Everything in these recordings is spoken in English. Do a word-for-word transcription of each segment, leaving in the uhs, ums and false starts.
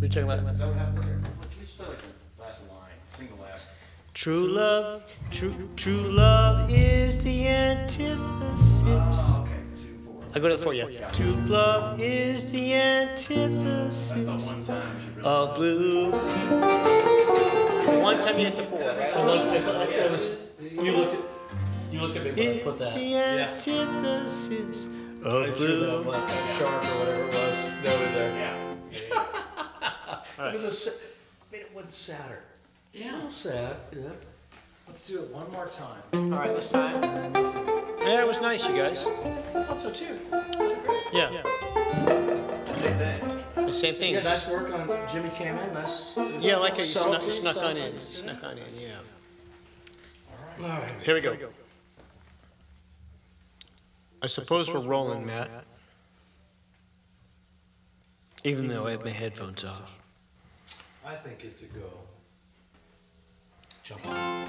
you talking about? Is that what happens there? Can you spell like the last line? Sing the last. True love, true, true love is the antithesis. Oh, okay. Two, four. I go to the four, yeah. True love is the antithesis That's the one time you should really of blue. One time you hit the four, right? I love it. It was, you looked at, you looked at me when I put that. The antithesis I of threw that, blue. what, that shark or whatever it was, noted there. Yeah. It was a, sa- made it one sadder. Yeah. A little sad, yeah. Let's do it one more time. All right, this time. Yeah, it was nice, you guys. I thought so too. Sounded great. Yeah, Same thing. the same thing. Yeah, nice work on Jimmy came in, nice. Yeah, I like how you snuck, Subtlety, snuck on in. subtlety. Snuck on in, yeah. All right. Here we go. I suppose we're rolling, Matt. Even though I have my headphones off. I think it's a go. Jump on.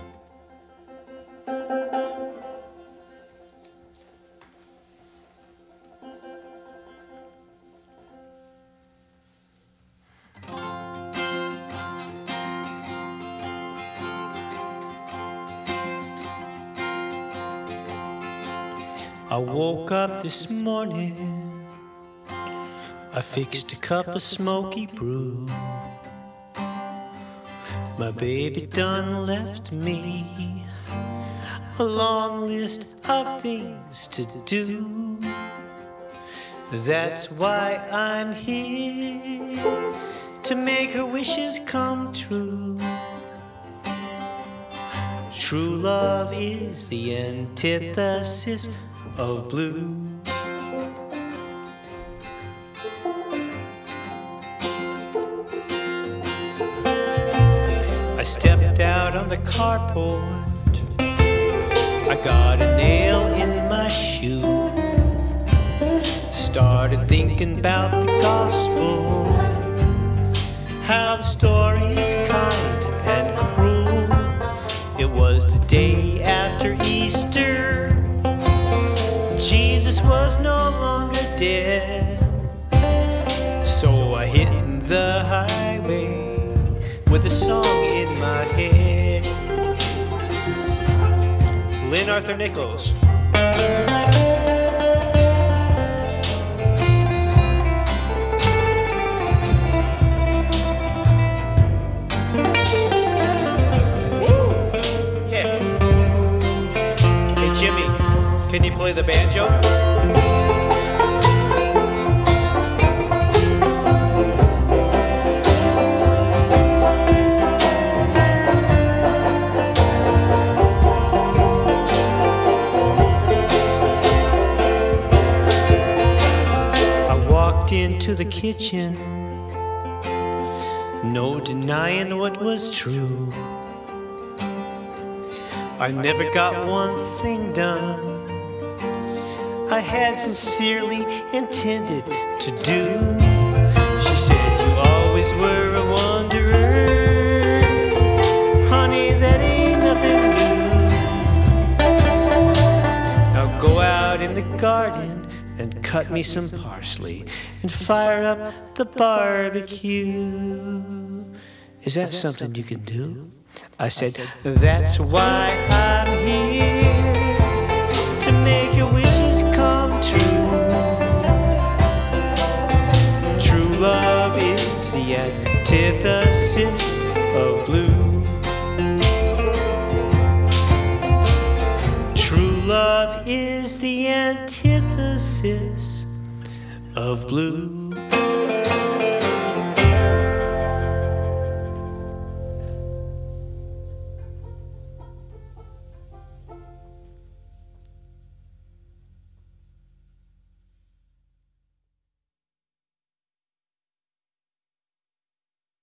I woke up this morning, I fixed a cup of smoky brew. My baby done left me a long list of things to do. That's why I'm here, to make her wishes come true. True love is the antithesis of blue. I stepped out on the carport, I got a nail in my shoe. Started thinking about the gospel, how the story is kind and cruel. It was the day after Easter, Jesus was no longer dead. So I hit the highway with a song in my head. Lynn Arthur Nichols. Woo! Yeah. Hey Jimmy, can you play the banjo? Into the kitchen, no denying what was true. I never got one thing done I had sincerely intended to do. She said, you always were a wanderer, honey, that ain't nothing new. Now go out in the garden and cut me some parsley and fire up the barbecue. Is that something you can do? I said, that's why I'm here, to make your wishes come true. True love is the antithesis of blue. True love is the antithesis of blue.